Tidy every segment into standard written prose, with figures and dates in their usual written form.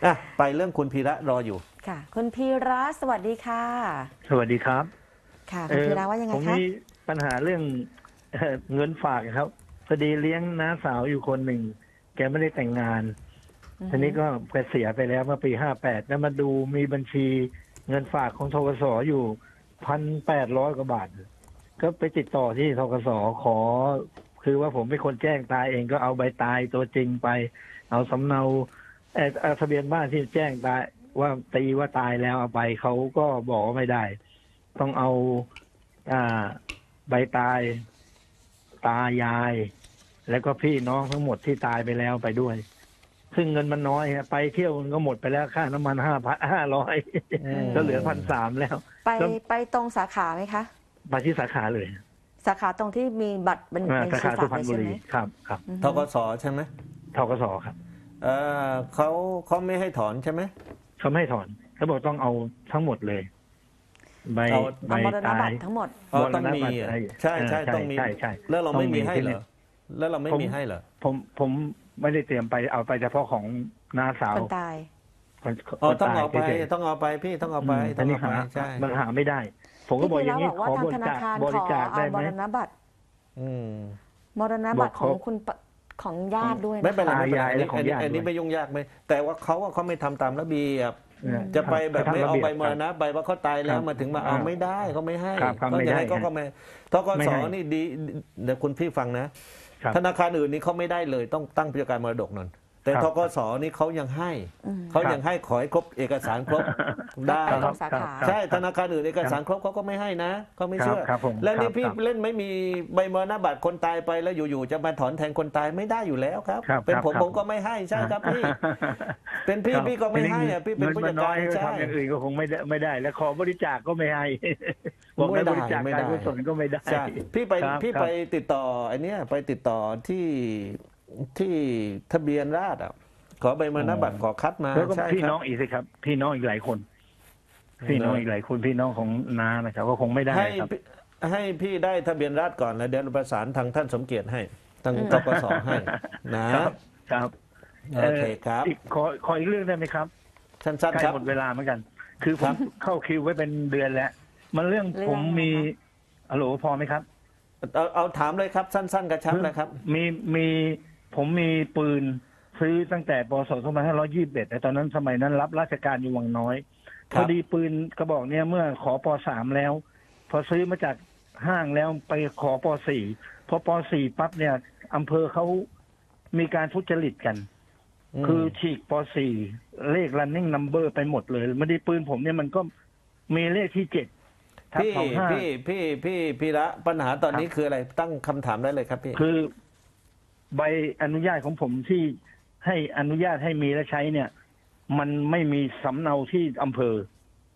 ไปเรื่องคุณพีระรออยู่ค่ะคุณพีระสวัสดีค่ะสวัสดีครับค่ะคุณพีระว่ายังไงคะผมมีปัญหาเรื่องเงินฝากครับพอดีเลี้ยงน้าสาวอยู่คนหนึ่งแกไม่ได้แต่งงานทีนี้ก็แกเสียไปแล้วเมื่อปี58แล้วมาดูมีบัญชีเงินฝากของธกสอยู่1,800 กว่าบาทก็ไปติดต่อที่ธกสขอคือว่าผมเป็นคนแจ้งตายเองก็เอาใบตายตัวจริงไปเอาสำเนาทะเบียนบ้านที่แจ้งตายว่าตีว่าตายแล้วเอาไปเขาก็บอกว่าไม่ได้ต้องเอาใบตายตายายแล้วก็พี่น้องทั้งหมดที่ตายไปแล้วไปด้วยซึ่งเงินมันน้อยไปเที่ยวมันก็หมดไปแล้วค่าน้ำมัน500ก็เหลือ1,300แล้วไปตรงสาขาไหมคะไปที่สาขาเลยสาขาตรงที่มีบัตรบัญชีสาขาสุพรรณบุรีครับธกสใช่ไหมธกสครับเขาไม่ให้ถอนใช่ไหมเขาไม่ให้ถอนเขาบอกต้องเอาทั้งหมดเลยใบมรณบัตรทั้งหมดต้องมีใช่ต้องมีแล้วเราไม่มีให้เหรอแล้วเราไม่มีให้เหรอผมไม่ได้เตรียมไปเอาไปเฉพาะของน้าสาวคนตายต้องเอาไปพี่ต้องเอาไปใช่มันหาไม่ได้ผมก็บอกอย่างนี้ขอบริจาคได้ไหมมรณบัตรมรณบัตรของคุณของญาติด้วยไม่เป็นไรอันนี้ไม่ยุ่งยากไหมแต่ว่าเขาไม่ทำตามระเบียบจะไปแบบไม่เอาใบมรณะใบว่าเขาตายแล้วมาถึงมาเอาไม่ได้เขาไม่ให้ก็อย่างไรก็ไม่ธกสนี่ดีเดี๋ยวคุณพี่ฟังนะธนาคารอื่นนี่เขาไม่ได้เลยต้องตั้งกิจการมรดกนั่นแต่ธกสนี่เขายังให้ขอให้ครบเอกสารครบได้ใช่ธนาคารอื่นเอกสารครบเขาก็ไม่ให้นะเขาไม่เชื่อแล้วนี่พี่เล่นไม่มีใบมรณบัตรคนตายไปแล้วอยู่ๆจะมาถอนแทนคนตายไม่ได้อยู่แล้วครับเป็นผมก็ไม่ให้ใช่ครับพี่เป็นพี่ก็ไม่ให้อ่ะพี่เป็นผู้จัดการใช่ทำอย่างอื่นก็คงไม่ได้และขอบริจาคก็ไม่ให้บอกไม่บริจาคการกุศลก็ไม่ได้พี่ไปติดต่อไอ้นี้ไปติดต่อที่ทะเบียนราษฎร์ขอใบมรณบัตรขอคัดมาแล้วก็พี่น้องอีกสิครับพี่น้องอีกหลายคนพี่น้องอีกหลายคนพี่น้องของน้านะครับก็คงไม่ได้ครับให้พี่ได้ทะเบียนราษฎร์ก่อนแล้วเดี๋ยวประสานทางท่านสมเกียรติให้ทางธกสให้นะครับโอเคครับขออีกเรื่องได้ไหมครับสั้นๆครับหมดเวลาเหมือนกันคือผมเข้าคิวไว้เป็นเดือนแล้วมันเรื่องผมมีฮัลโหลพอไหมครับเอาถามเลยครับสั้นๆกระชับเลยครับผมมีปืนซื้อตั้งแต่ปศ2521แต่ตอนนั้นสมัยนั้นรับราชการอยู่วังน้อยพอดีปืนกระบอกเนี้ยเมื่อขอป.3แล้วพอซื้อมาจากห้างแล้วไปขอป.4พอป.4ปั๊บเนี่ยอำเภอเขามีการทุจริตกันคือฉีกป.4เลข running number ไปหมดเลยไม่ได้ปืนผมเนี่ยมันก็มีเลขที่7 พี่ละปัญหาตอนนี้คืออะไรตั้งคำถามได้เลยครับพี่คือใบอนุญาตของผมที่ให้อนุญาตให้มีและใช้เนี่ยมันไม่มีสำเนาที่อำเภอ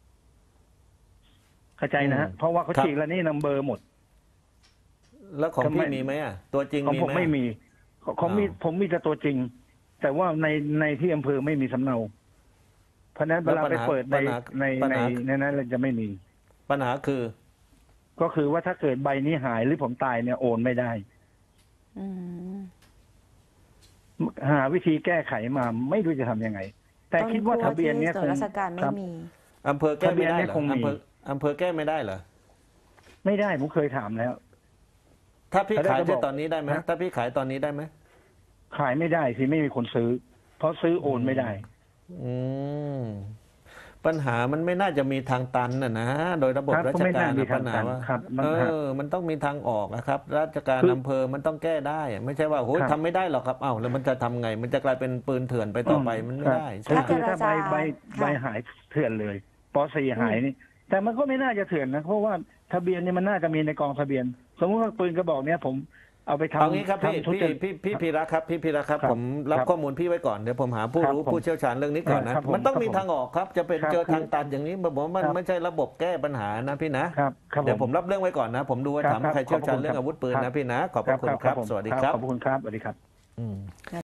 เข้าใจนะฮะเพราะว่าเขาฉีกแล้วนี่นัมเบอร์หมดแล้วของพี่มีไหมอ่ะตัวจริงของผมไม่มีผมมีแต่ตัวจริงแต่ว่าในที่อำเภอไม่มีสำเนาเพราะนั้นเวลาไปเปิดในนั้นเราจะไม่มีปัญหาก็คือว่าถ้าเกิดใบนี้หายหรือผมตายเนี่ยโอนไม่ได้หาวิธีแก้ไขมาไม่รู้จะทำยังไงแต่คิดว่าทะเบียนนี้คงราชการไม่มีอำเภอแก้ไม่ได้เหรออำเภอแก้ไม่ได้เหรอไม่ได้ผมเคยถามแล้วถ้าพี่ขายตอนนี้ได้ไหมถ้าพี่ขายตอนนี้ได้ไหมขายไม่ได้สิไม่มีคนซื้อเพราะซื้อโอนไม่ได้ปัญหามันไม่น่าจะมีทางตันนะโดยระบบราชการปัญหาว่ามันต้องมีทางออกนะครับราชการอำเภอมันต้องแก้ได้ไม่ใช่ว่าโหทำไม่ได้หรอกครับแล้วมันจะทำไงมันจะกลายเป็นปืนเถื่อนไปต่อไปมันไม่ได้คือถ้าใบหายเถื่อนเลยป.4หายนี่แต่มันก็ไม่น่าจะเถื่อนนะเพราะว่าทะเบียนนี่มันน่าจะมีในกองทะเบียนสมมติว่าปืนกระบอกเนี้ยผมเอาไปทำเอางี้ครับพี่พีระครับผมรับข้อมูลพี่ไว้ก่อนเดี๋ยวผมหาผู้รู้ผู้เชี่ยวชาญเรื่องนี้ก่อนนะมันต้องมีทางออกครับจะเป็นเจอทางตันอย่างนี้ผมว่ามันไม่ใช่ระบบแก้ปัญหานะพี่นะเดี๋ยวผมรับเรื่องไว้ก่อนนะผมดูว่าถามใครเชี่ยวชาญเรื่องอาวุธปืนนะพี่นะขอบคุณครับสวัสดีครับขอบคุณครับสวัสดีครับ